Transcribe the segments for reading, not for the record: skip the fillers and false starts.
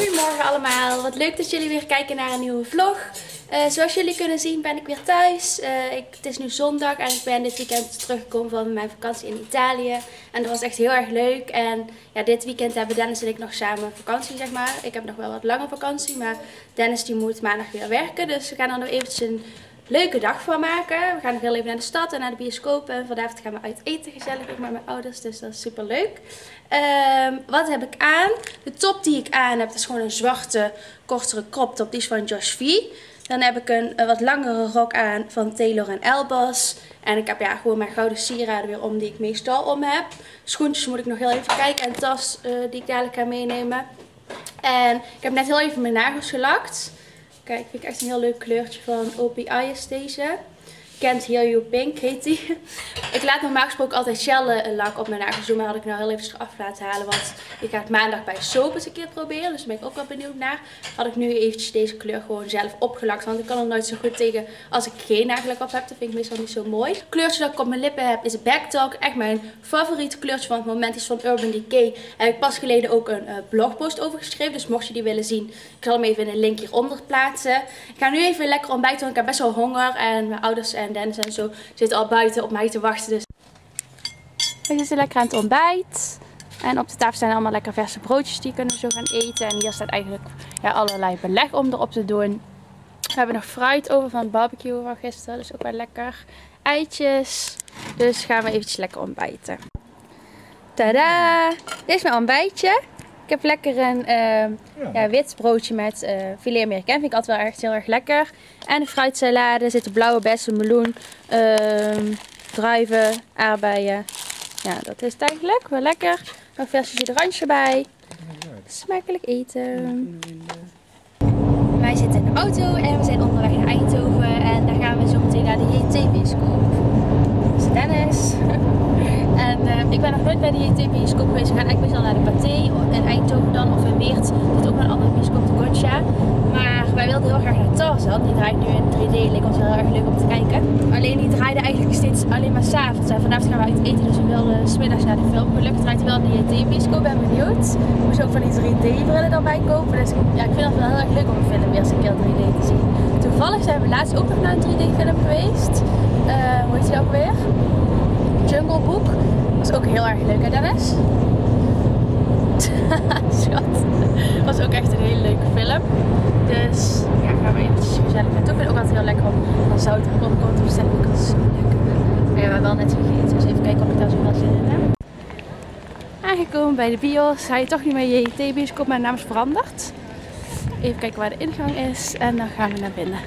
Goedemorgen allemaal, wat leuk dat jullie weer kijken naar een nieuwe vlog. Zoals jullie kunnen zien ben ik weer thuis. Het is nu zondag en ik ben dit weekend teruggekomen van mijn vakantie in Italië. En dat was echt heel erg leuk. En ja, dit weekend hebben Dennis en ik nog samen vakantie, zeg maar. Ik heb nog wel wat lange vakantie, maar Dennis die moet maandag weer werken. Dus we gaan er nog eventjes een leuke dag van maken. We gaan nog heel even naar de stad en naar de bioscoop. En vanavond gaan we uit eten gezellig ook met mijn ouders. Dus dat is super leuk. Wat heb ik aan? De top die ik aan heb, is gewoon een zwarte, kortere crop top. Die is van Josh V. Dan heb ik een wat langere rok aan van Taylor & Elbaz. En ik heb ja, gewoon mijn gouden sieraden weer om die ik meestal om heb. Schoentjes moet ik nog heel even kijken. En een tas die ik dadelijk ga meenemen. En ik heb net heel even mijn nagels gelakt. Kijk, vind ik echt een heel leuk kleurtje van OPI is deze. Can't Hear You Pink heet die. Ik laat normaal gesproken altijd Shell lak op mijn nagels doen, maar had ik nou heel even eraf laten halen. Want ik ga het maandag bij Soap eens een keer proberen, dus daar ben ik ook wel benieuwd naar. Had ik nu eventjes deze kleur gewoon zelf opgelakt, want ik kan er nooit zo goed tegen als ik geen nagellak op heb. Dat vind ik meestal niet zo mooi. Het kleurtje dat ik op mijn lippen heb is Backtalk. Echt mijn favoriete kleurtje van het moment is van Urban Decay. Daar heb ik pas geleden ook een blogpost over geschreven, dus mocht je die willen zien, ik zal hem even in een link hieronder plaatsen. Ik ga nu even lekker ontbijten, want ik heb best wel honger en mijn ouders en Dennis en zo zitten al buiten op mij te wachten. Dus we zitten lekker aan het ontbijt. En op de tafel zijn allemaal lekker verse broodjes die kunnen we zo gaan eten. En hier staat eigenlijk ja, allerlei beleg om erop te doen. We hebben nog fruit over van het barbecue van gisteren. Dus ook wel lekker. Eitjes. Dus gaan we eventjes lekker ontbijten. Tadaa! Dit is mijn ontbijtje. Ik heb lekker een ja, wit broodje met filet americain. Vind ik altijd wel echt heel erg lekker. En een fruitsalade. Er zitten blauwe bessen, meloen, druiven, aardbeien. Ja, dat is het eigenlijk. Wel lekker. Nog verse oranje bij. Smakelijk eten. Wij zitten in de auto en we zijn onderweg naar Eindhoven. En daar gaan we zo meteen naar de JT-bioscoop. Dat is Dennis. En ik ben nog nooit bij de JT-bioscoop geweest. We gaan eigenlijk meestal naar de Pathé in Eindhoven dan. Of in Weert. Er zit ook een andere bioscoop, de Gotcha. Maar wij wilden heel graag naar Tarzan. Die draait nu in 3D. Leek ons heel erg leuk om te kijken. Alleen die draaide eigenlijk steeds alleen maar 's avonds. En vanavond gaan we uit eten. Dus we wilden 's middags naar de film. Gelukkig draait hij wel in de JT-bioscoop. Ben benieuwd. Ik moest ook van die 3D-brillen erbij kopen. Dus ja, ik vind het wel heel erg leuk om een film weer eens een keer 3D te zien. Toevallig zijn we laatst ook nog naar een 3D-film geweest. Hoe heet die ook weer? Jungle Book. Dat was ook heel erg leuk, hè Dennis? Schat. Dat was ook echt een hele leuke film. Dus ja, gaan we eventjes gezellig naartoe. Ik vind het ook altijd heel lekker om van zout en popcorn te bestellen. Ik vind het zo lekker. Maar ja, we hebben wel net gegeten. Dus even kijken of ik daar zo wel zin in heb. Aangekomen bij de bios. Ga je toch niet meer je JT-bioscoop, mijn naam is veranderd. Even kijken waar de ingang is. En dan gaan we naar binnen.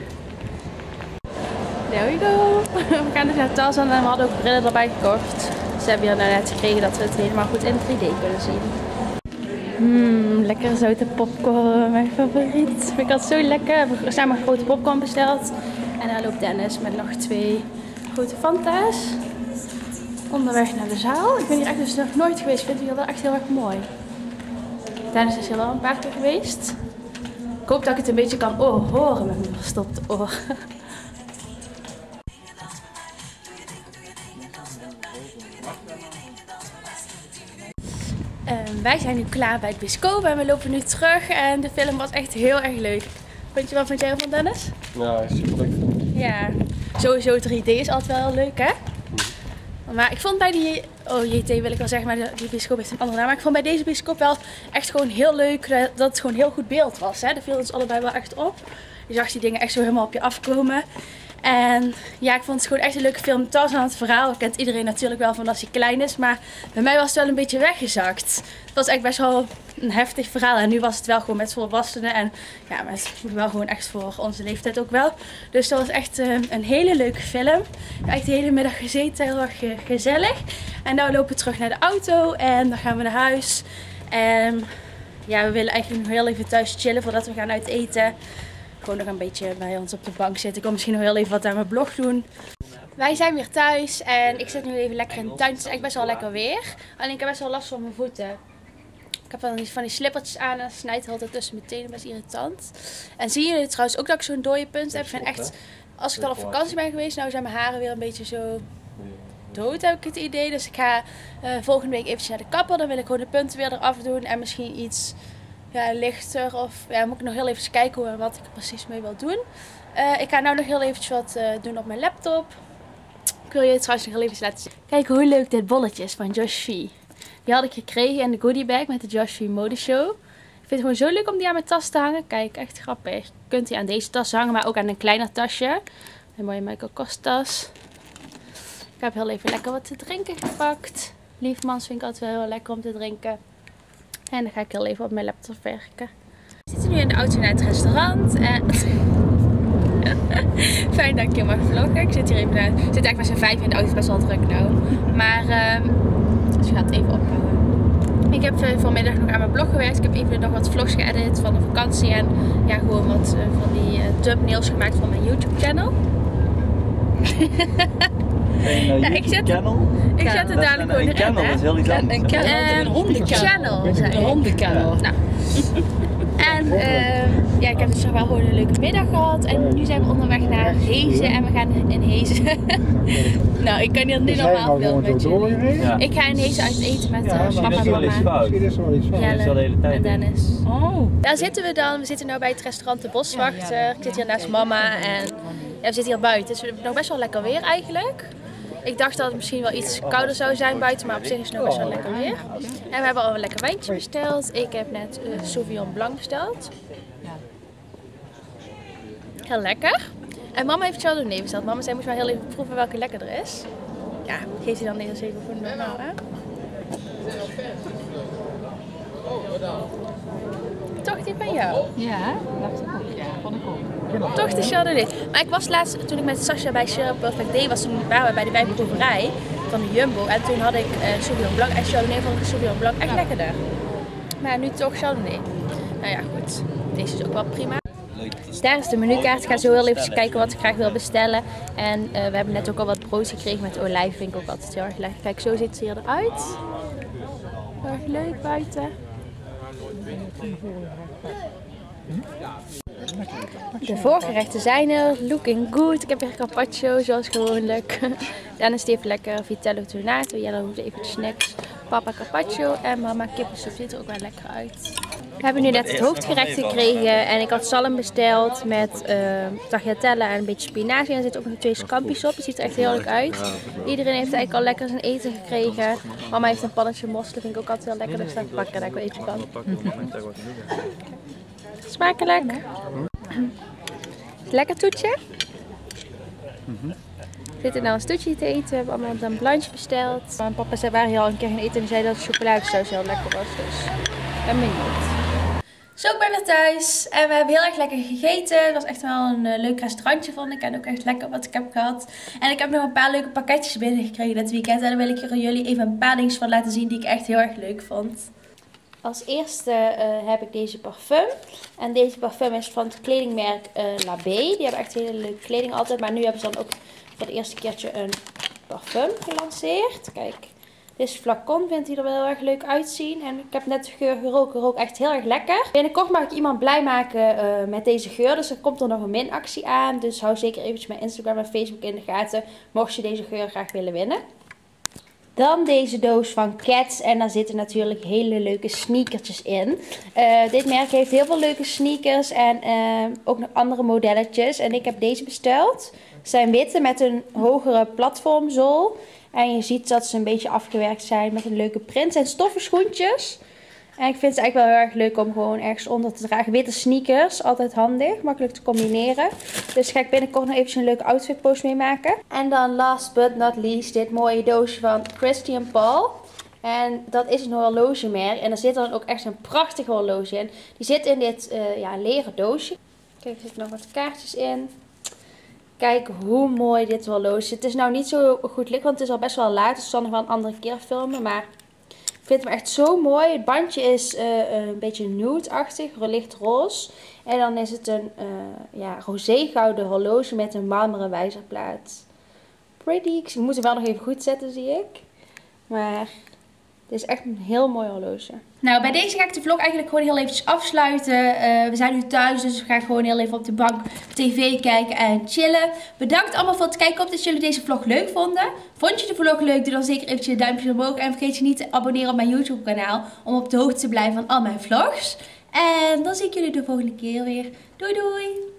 There we go. We gaan dus naar Tarzan en we hadden ook brillen erbij gekocht. Ze hebben hier nou net gekregen dat we het helemaal goed in 3D kunnen zien. Lekkere zoute popcorn, mijn favoriet. Vind ik altijd zo lekker. We hebben samen een grote popcorn besteld. En daar loopt Dennis met nog 2 grote Fanta's. Onderweg naar de zaal. Ik ben hier echt dus nog nooit geweest. Ik vind het hier wel echt heel erg mooi. Dennis is hier wel een paar keer geweest. Ik hoop dat ik het een beetje kan horen met mijn verstopte oor. Wij zijn nu klaar bij het bioscoop en we lopen nu terug en de film was echt heel erg leuk. Wat vond jij ervan, Dennis? Ja, super leuk. Ja, sowieso 3D is altijd wel heel leuk, hè? Maar ik vond bij die, JT wil ik wel zeggen, maar die bioscoop heeft een andere naam. Maar ik vond bij deze bioscoop wel echt gewoon heel leuk dat het gewoon heel goed beeld was, hè? Dat viel ons allebei wel echt op. Je zag die dingen echt zo helemaal op je afkomen. En ja, ik vond het gewoon echt een leuke film. Tarzan, het verhaal kent iedereen natuurlijk wel van als hij klein is. Maar bij mij was het wel een beetje weggezakt. Het was echt best wel een heftig verhaal. En nu was het wel gewoon met volwassenen. En ja, met wel gewoon echt voor onze leeftijd ook wel. Dus dat was echt een hele leuke film. Echt de hele middag gezeten, heel erg gezellig. En nu lopen we terug naar de auto. En dan gaan we naar huis. En ja, we willen eigenlijk nog heel even thuis chillen voordat we gaan uit eten. Gewoon nog een beetje bij ons op de bank zitten. Ik kan misschien nog heel even wat aan mijn blog doen. Wij zijn weer thuis en ik zit nu even lekker in de tuin. Het is echt best wel lekker weer. Alleen ik heb best wel last van mijn voeten. Ik heb van die slippertjes aan en snijdt er altijd tussen mijn tenen. Best irritant. En zien jullie trouwens ook dat ik zo'n dode punt heb? Ik vind echt, als ik dan op vakantie ben geweest, nou zijn mijn haren weer een beetje zo dood, heb ik het idee. Dus ik ga volgende week eventjes naar de kapper. Dan wil ik gewoon de punten weer eraf doen en misschien iets lichter. Of ja, moet ik nog heel even kijken wat ik er precies mee wil doen. Ik ga nou nog heel eventjes wat doen op mijn laptop. Ik wil je trouwens nog heel even laten zien. Kijk hoe leuk dit bolletje is van Josh V. Die had ik gekregen in de goodie bag met de Josh V modeshow. Ik vind het gewoon zo leuk om die aan mijn tas te hangen. Kijk, echt grappig. Je kunt die aan deze tas hangen, maar ook aan een kleiner tasje. Een mooie Michael Kors tas. Ik heb heel even lekker wat te drinken gepakt. Liefmans vind ik altijd wel heel lekker om te drinken. En dan ga ik heel even op mijn laptop werken. We zitten nu in de auto naar het restaurant. En fijn dat ik hier mag vloggen. Ik zit hier even naar. Ik zit eigenlijk met z'n 5 in de auto, best wel druk nou. Maar dus ik ga het even ophouden. Ik heb vanmiddag nog aan mijn blog gewerkt. Ik heb even nog wat vlogs geëdit van de vakantie. En ja, gewoon wat van die thumbnails gemaakt van mijn YouTube channel. Ja, ik zet het dadelijk gewoon erin. Dat is heel iets anders. Een hondenkennel. Een hondenkennel. Nou. En ja, ik heb dus nog wel gewoon een leuke middag gehad. En nu zijn we onderweg naar Hezen. En we gaan in Hezen. Nou, ik kan hier niet normaal filmen met jullie. Ja. Ik ga in Hezen uit eten met papa en mama. Jelle en Dennis. Oh. Daar zitten we dan. We zitten nu bij het restaurant De Boswachter. Ik zit hier naast mama. En ja, we zitten hier buiten. Dus we hebben nog best wel lekker weer eigenlijk. Ik dacht dat het misschien wel iets kouder zou zijn buiten, maar op zich is het nog best wel lekker weer. En we hebben al een lekker wijntje besteld. Ik heb net Sauvignon Blanc besteld. Heel lekker. En mama heeft Chardonnay besteld. Mama zei, moet je wel heel even proeven welke lekkerder is. Ja, geef die dan eerst even voor de normaal, hè? Toch die van jou? Ja, dacht ik ook. Ja, vond ik ook. Toch de Chardonnay. Maar ik was laatst, toen ik met Sascha bij Syrup Perfect Day was, toen waren we bij de wijnproeverij van de Jumbo. En toen had ik Sauvignon Blanc en Chardonnay, vond ik Sauvignon Blanc echt lekkerder. Maar nu toch Chardonnay. Nou ja, goed. Deze is ook wel prima. Daar is de menukaart. Ik ga zo heel even kijken wat ik graag wil bestellen. En we hebben net ook al wat brood gekregen met olijf. Vind ik ook altijd heel erg lekker. Kijk, zo ziet het hier eruit. Heel erg leuk buiten. De voorgerechten zijn er. Looking good. Ik heb weer carpaccio zoals gewoonlijk. Dennis heeft lekker vitello tonato. Jelle hoeft even snacks. Papa carpaccio en mama kippensoep. Ziet er ook wel lekker uit. We hebben nu net het hoofdgerecht gekregen en ik had zalm besteld met tagliatelle en een beetje spinazie. En er zitten ook nog 2 scampi's op. Het ziet er echt heel leuk uit. Iedereen heeft eigenlijk al lekker zijn eten gekregen. Mama heeft een pannetje mos, dat vind ik ook altijd heel lekker. Dus dan pakken dat ik wel eten kan. Smakelijk. Lekker toetje. We zitten nou een toetje te eten. We hebben allemaal een blanche besteld. Mama en papa waren hier al een keer gaan eten en zeiden dat de chocoladesaus heel lekker was. Dus ik ben benieuwd. Zo, ik ben weer thuis en we hebben heel erg lekker gegeten. Het was echt wel een leuk restaurantje, vond ik. En ook echt lekker wat ik heb gehad. En ik heb nog een paar leuke pakketjes binnengekregen dit weekend. En daar wil ik jullie even een paar dingen van laten zien die ik echt heel erg leuk vond. Als eerste heb ik deze parfum. En deze parfum is van het kledingmerk Labé. Die hebben echt hele leuke kleding altijd. Maar nu hebben ze dan ook voor het eerste keertje een parfum gelanceerd. Kijk. Deze flacon vindt hij er wel heel erg leuk uitzien. En ik heb net de geur geroken. Rook echt heel erg lekker. Binnenkort mag ik iemand blij maken met deze geur. Dus er komt er nog een minactie aan. Dus hou zeker eventjes mijn Instagram en Facebook in de gaten. Mocht je deze geur graag willen winnen. Dan deze doos van Keds. En daar zitten natuurlijk hele leuke sneakertjes in. Dit merk heeft heel veel leuke sneakers. En ook nog andere modelletjes. En ik heb deze besteld. Ze zijn witte met een hogere platformzool. En je ziet dat ze een beetje afgewerkt zijn met een leuke print. En stoffen schoentjes. En ik vind ze eigenlijk wel heel erg leuk om gewoon ergens onder te dragen. Witte sneakers, altijd handig, makkelijk te combineren. Dus ga ik binnenkort nog eventjes een leuke outfit post mee maken. En dan last but not least dit mooie doosje van Christian Paul. En dat is een horlogemerk. En er zit dan ook echt een prachtig horloge in. Die zit in dit leren doosje. Kijk, er zitten nog wat kaartjes in. Kijk hoe mooi dit horloge is. Het is nou niet zo goed licht, want het is al best wel laat. Dus ik zal nog wel een andere keer filmen. Maar ik vind hem echt zo mooi. Het bandje is een beetje nude-achtig, licht roze. En dan is het een roze-gouden horloge met een marmeren wijzerplaat. Pretty. Ik moet hem wel nog even goed zetten, zie ik. Maar dit is echt een heel mooi horloge. Nou, bij deze ga ik de vlog eigenlijk gewoon heel eventjes afsluiten. We zijn nu thuis, dus we gaan gewoon heel even op de bank tv kijken en chillen. Bedankt allemaal voor het kijken. Ik hoop dat jullie deze vlog leuk vonden. Vond je de vlog leuk? Doe dan zeker eventjes een duimpje omhoog. En vergeet je niet te abonneren op mijn YouTube kanaal om op de hoogte te blijven van al mijn vlogs. En dan zie ik jullie de volgende keer weer. Doei doei!